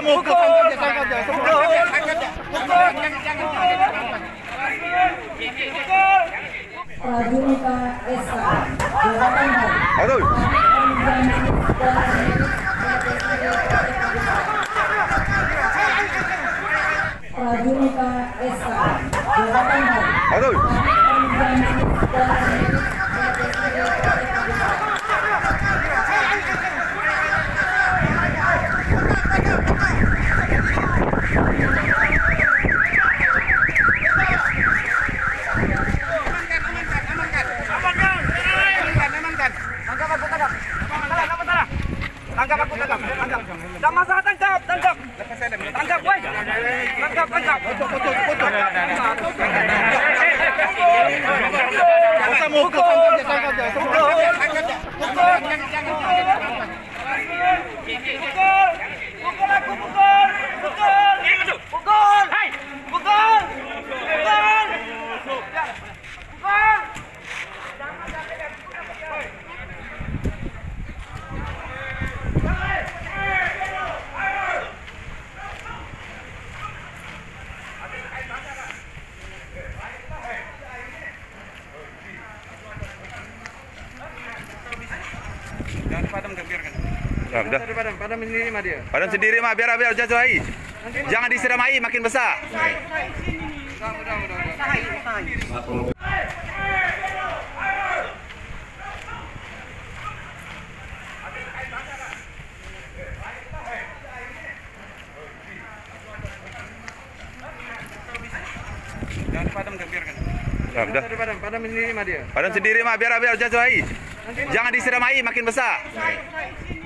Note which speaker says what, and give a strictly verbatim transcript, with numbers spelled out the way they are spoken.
Speaker 1: Pukul.
Speaker 2: Prajunika S K Jabatan
Speaker 1: Aduh.
Speaker 2: Prajunika S K Jabatan
Speaker 1: Aduh.
Speaker 3: Tangkap aku, tangkap, tangkap. Enggak masalah, tangkap, tangkap. Tangkap, woi. Tangkap, tangkap. Foto, foto, foto. Pukul. Pukul. Pukul. Pukul aku, pukul. Pukul. Pukul. Hai. Pukul. Pukul. Pukul. Jangan padam, biarkan.
Speaker 1: Ya, udah.
Speaker 3: Padam, padam sendiri mah dia.
Speaker 1: Padam sendiri mah biar biar jatuh air. Jangan disiram air makin besar.
Speaker 3: Udah, udah, udah, udah. Jangan padam, biarkan.
Speaker 1: Ya, udah.
Speaker 3: Padam, padam sendiri mah dia.
Speaker 1: Padam sendiri mah biar biar jatuh air. Jangan disiram air makin besar.